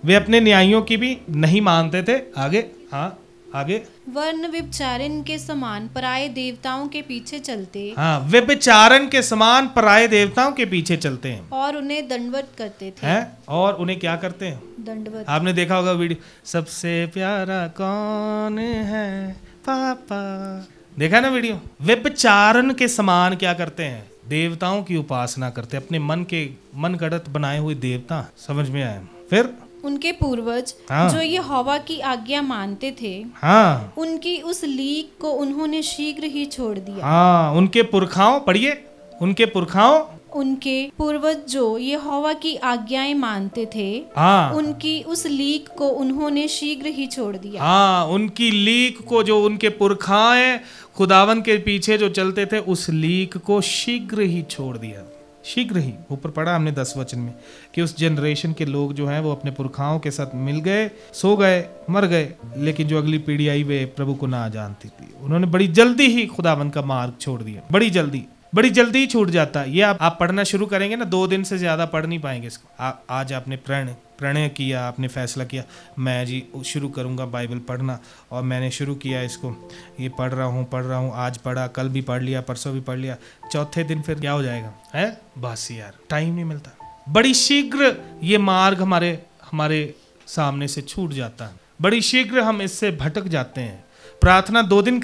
वे अपने न्यायियों की भी नहीं मानते थे। आगे, हाँ आगे। वर्ण व्यभिचारिण के समान पराये देवताओं के पीछे चलते, हाँ, व्यभिचारन के समान पराये देवताओं के पीछे चलते हैं, और उन्हें दंडवत करते थे। हैं? और उन्हें क्या करते हैं? दंडवत। आपने देखा होगा वीडियो, सबसे प्यारा कौन है पापा, देखा ना वीडियो? व्यभिचारन के समान क्या करते हैं? देवताओं की उपासना करते, अपने मन गढ़ंत बनाए हुए देवता। समझ में आया? फिर उनके पूर्वज हाँ। जो यहोवा की आज्ञा मानते थे, हाँ, उनकी उस लीक को उन्होंने शीघ्र ही छोड़ दिया। हाँ, उनके पुरखाओं, पढ़िए, उनके पुरखाओं, उनके पूर्वज जो यहोवा की आज्ञाएं मानते थे, हाँ, उनकी उस लीक को उन्होंने शीघ्र ही छोड़ दिया। हाँ, उनकी लीक को, जो उनके पुरखाएं खुदावन के पीछे जो चलते थे, उस लीक को शीघ्र ही छोड़ दिया। शीघ्र ही, ऊपर पढ़ा हमने 10 वचन में कि उस जनरेशन के लोग जो हैं वो अपने पुरखाओं के साथ मिल गए, सो गए, मर गए, लेकिन जो अगली पीढ़ी आई वे प्रभु को ना जानती थी। उन्होंने बड़ी जल्दी ही खुदावन का मार्ग छोड़ दिया, बड़ी जल्दी ही छूट जाता है। ये आप पढ़ना शुरू करेंगे ना, 2 दिन से ज्यादा पढ़ नहीं पाएंगे इसको। आज आपने प्रणय किया, आपने फैसला किया मैं जी शुरू करूंगा बाइबल पढ़ना, और मैंने शुरू किया इसको, ये पढ़ रहा हूँ, आज पढ़ा, कल भी पढ़ लिया, परसों भी पढ़ लिया, चौथे दिन फिर क्या हो जाएगा? है बस यार, टाइम नहीं मिलता। बड़ी शीघ्र ये मार्ग हमारे सामने से छूट जाता है, बड़ी शीघ्र हम इससे भटक जाते हैं। प्रार्थना 2 दिन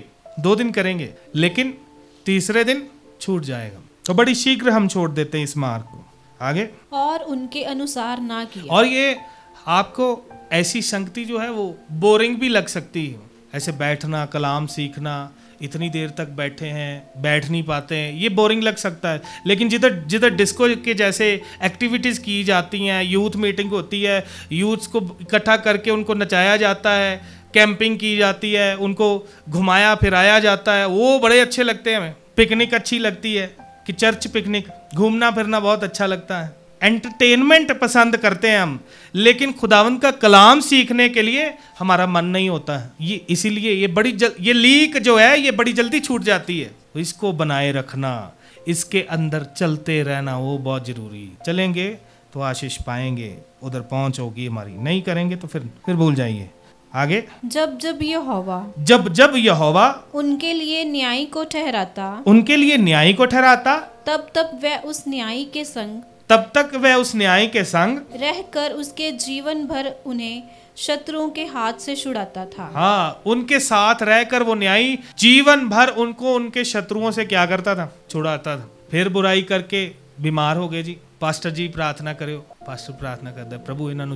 करेंगे, लेकिन तीसरे दिन छूट जाएगा, तो बड़ी शीघ्र हम छोड़ देते हैं इस मार्ग को। आगे, और उनके अनुसार ना किया। और ये आपको ऐसी संगति जो है वो बोरिंग भी लग सकती है, ऐसे बैठना, कलाम सीखना, इतनी देर तक बैठे हैं, बैठ नहीं पाते हैं, ये बोरिंग लग सकता है। लेकिन जिधर डिस्को के जैसे एक्टिविटीज़ की जाती हैं, यूथ मीटिंग होती है, यूथ्स को इकट्ठा करके उनको नचाया जाता है, कैंपिंग की जाती है, उनको घुमाया फिराया जाता है, वो बड़े अच्छे लगते हैं हमें। पिकनिक अच्छी लगती है कि चर्च पिकनिक, घूमना फिरना बहुत अच्छा लगता है, एंटरटेनमेंट पसंद करते हैं हम, लेकिन खुदावंद का कलाम सीखने के लिए हमारा मन नहीं होता है। ये इसीलिए ये लीक जो है ये बड़ी जल्दी छूट जाती है। तो इसको बनाए रखना, इसके अंदर चलते रहना, वो बहुत जरूरी है। चलेंगे तो आशीष पाएंगे, उधर पहुंच होगी हमारी, नहीं करेंगे तो फिर भूल जाइए। आगे, जब यहोवा उनके लिए न्याय को ठहराता, तब वह उस न्याय के संग रहकर उसके जीवन भर उन्हें शत्रुओं के हाथ से छुड़ाता था। हाँ, उनके साथ रहकर वो न्यायी जीवन भर उनको उनके शत्रुओं से क्या करता था? छुड़ाता था। फिर बुराई करके बीमार हो गए जी, पास्टर जी प्रार्थना करो, पास्टर प्रार्थना करता है, प्रभु इन्होंने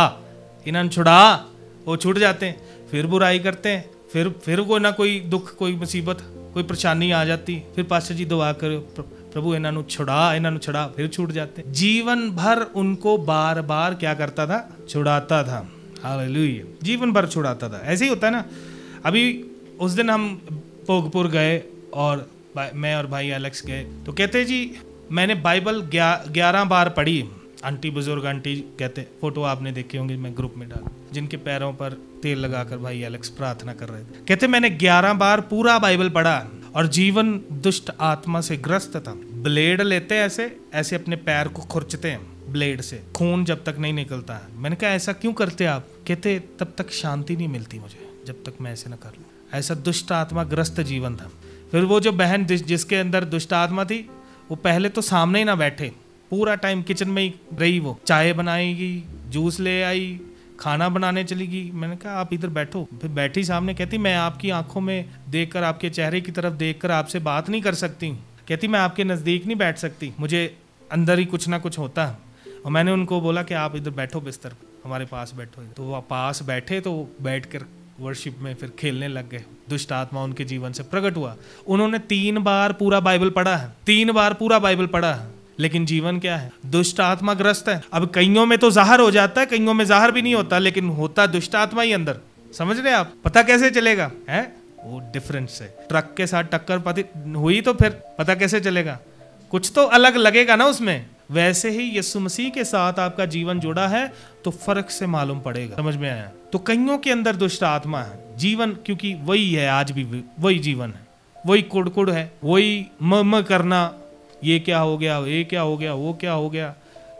छुड़ा, वो छूट जाते हैं। फिर बुराई करते हैं, फिर कोई ना कोई दुख, कोई मुसीबत, कोई परेशानी आ जाती, फिर पास्टर जी दुआ करो, प्रभु इन्होंने छुड़ा, फिर छूट जाते हैं। जीवन भर उनको बार बार क्या करता था? छुड़ाता था। हालेलुया, जीवन भर छुड़ाता था। ऐसे ही होता है ना। अभी उस दिन हम भोगपुर गए और मैं और भाई एलेक्स गए, तो कहते जी मैंने बाइबल 11 बार पढ़ी। बुजुर्ग आंटी कहते, फोटो आपने देखे होंगे, मैं ग्रुप में डाल, जिनके पैरों पर तेल लगाकर भाई एलेक्स प्रार्थना कर रहे थे। कहते मैंने 11 बार पूरा बाइबल पढ़ा और जीवन दुष्ट आत्मा से ग्रस्त था। ब्लेड लेते ऐसे अपने पैर को खुरचते हैं ब्लेड से, खून जब तक नहीं निकलता है। मैंने कहा ऐसा क्यों करते आप? कहते तब तक शांति नहीं मिलती मुझे जब तक मैं ऐसे ना कर लूं। ऐसा दुष्ट आत्मा ग्रस्त जीवन था। फिर वो जो बहन जिसके अंदर दुष्ट आत्मा थी, वो पहले तो सामने ही ना बैठे, पूरा टाइम किचन में ही रही, वो चाय बनाएगी, जूस ले आई, खाना बनाने चली गई। मैंने कहा आप इधर बैठो। फिर बैठी सामने, कहती मैं आपकी आंखों में देखकर, आपके चेहरे की तरफ देखकर आपसे बात नहीं कर सकती। कहती मैं आपके नज़दीक नहीं बैठ सकती, मुझे अंदर ही कुछ ना कुछ होता है। और मैंने उनको बोला कि आप इधर बैठो, बिस्तर हमारे पास बैठो। तो वो पास बैठे, तो बैठ कर वर्शिप में फिर खेलने लग गए। दुष्ट आत्मा उनके जीवन से प्रकट हुआ। उन्होंने 3 बार पूरा बाइबल पढ़ा है, 3 बार पूरा बाइबल पढ़ा है, लेकिन जीवन क्या है? दुष्ट आत्मा ग्रस्त है। अब कईयों में तो ज़ाहिर हो जाता है, कईयों में ज़ाहिर भी नहीं होता, लेकिन होता दुष्ट आत्मा ही अंदर। समझ रहे आप? पता कैसे चलेगा? है वो डिफरेंस है। ट्रक के साथ टक्कर हुई तो फिर पता कैसे चलेगा? कुछ तो अलग लगेगा ना उसमें। वैसे ही यीशु मसीह के साथ आपका जीवन जुड़ा है तो फर्क से मालूम पड़ेगा। समझ में आया? तो कईयों के अंदर दुष्ट आत्मा है। जीवन क्योंकि वही है, आज भी वही जीवन है, वही कुड़कुड़ है, वही म करना, ये क्या हो गया, ये क्या हो गया, वो क्या हो गया,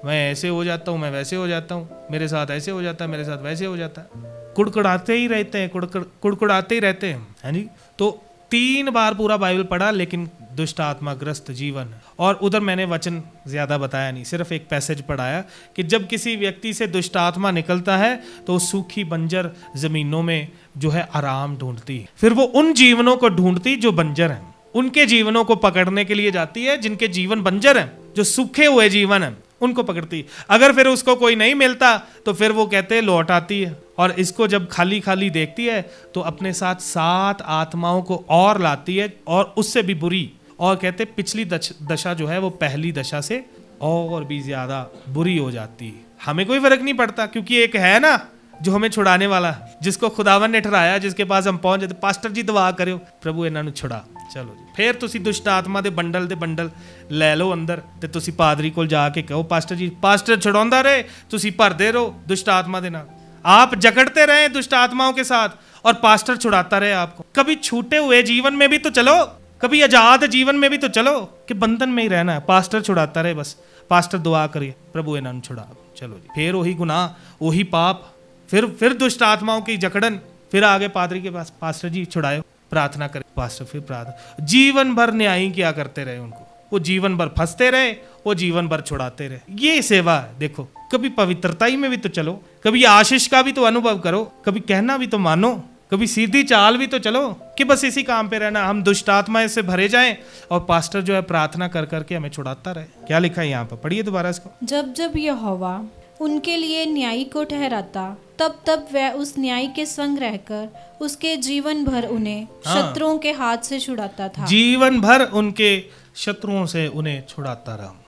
मैं ऐसे हो जाता हूँ, मैं वैसे हो जाता हूँ, मेरे साथ ऐसे हो जाता है, मेरे साथ वैसे हो जाता है। कुड़कुड़ाते ही रहते हैं, कुड़कुड़ाते ही रहते हैं, है नहीं। तो 3 बार पूरा बाइबल पढ़ा, लेकिन दुष्ट आत्मा ग्रस्त जीवन। और उधर मैंने वचन ज्यादा बताया नहीं, सिर्फ एक पैसेज पढ़ाया कि जब किसी व्यक्ति से दुष्ट आत्मा निकलता है तो सूखी बंजर जमीनों में जो है आराम ढूंढती है, फिर वो उन जीवनों को ढूंढती जो बंजर हैं, उनके जीवनों को पकड़ने के लिए जाती है जिनके जीवन बंजर हैं, जो सूखे हुए जीवन हैं, उनको पकड़ती। अगर फिर उसको कोई नहीं मिलता तो फिर वो कहते हैं लौट आती है, और इसको जब खाली खाली देखती है तो अपने साथ 7 आत्माओं को और लाती है, और उससे भी बुरी, और कहते पिछली दशा जो है वो पहली दशा से और भी ज्यादा बुरी हो जाती है। हमें कोई फर्क नहीं पड़ता, क्योंकि एक है ना जो हमें छुड़ाने वाला, जिसको खुदावन ने ठहराया, जिसके पास हम पहुंच जाते। पास्टर जी दुआ करो प्रभु इन्हां नूं छुड़ा। चलो जी, फिर तुसी दुष्ट आत्मा दे बंडल ले लो अंदर, ते तुसी पादरी कोल जाके कहो पास्टर जी, पास्टर छुड़ांदा रहे, तुसी भरदे रहो दुष्ट आत्मा दे नाल, आप जकड़ते रहे दुष्ट आत्माओं के साथ और पास्टर छुड़ाता रहे आपको। कभी छूटे हुए जीवन में भी तो चलो, कभी आजाद जीवन में भी तो चलो, कि बंधन में ही रहना है, पास्टर छुड़ाता रहे बस। पास्टर दुआ करिए प्रभु इन्हां नूं छुड़ा। चलो जी, फिर वही गुनाह, वही पाप, फिर दुष्ट आत्माओं की जकड़न, फिर आगे पादरी के पास, पास्टर जी छुड़ाओ, प्रार्थना करें, पास्टर फिर प्रार्थना। जीवन भर न्यायी क्या करते रहे उनको, वो जीवन भर फंसते रहे, वो जीवन भर छुड़ाते रहे। ये सेवा है। देखो, कभी पवित्रता ही में भी तो चलो, कभी आशीष का भी तो अनुभव करो, कभी कहना भी तो मानो, कभी सीधी चाल भी तो चलो, कि बस इसी काम पे रहना, हम दुष्ट आत्मा से भरे जाएं और पास्टर जो है प्रार्थना कर करके हमें छुड़ाता रहे। क्या लिखा है यहाँ पर, पढ़िए दोबारा इसको। जब जब यहोवा उनके लिए न्यायी को ठहराता, तब तब वह उस न्यायी के संग रहकर उसके जीवन भर उन्हें शत्रुओं के हाथ से छुड़ाता था। जीवन भर उनके शत्रुओं से उन्हें छुड़ाता रहा।